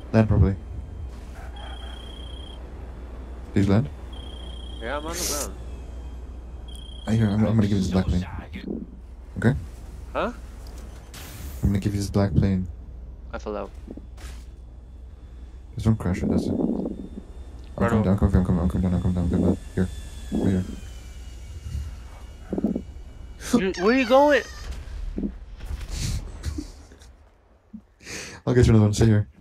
Land properly. Please land. Yeah, I'm on the ground. I'm gonna give you this black plane. Okay? Huh? I'm gonna give you this black plane. I fell out. Just don't crash it, that's it. I'm coming down, I'm coming down. Here. Right here. Where are you going? I'll get you another one, stay here.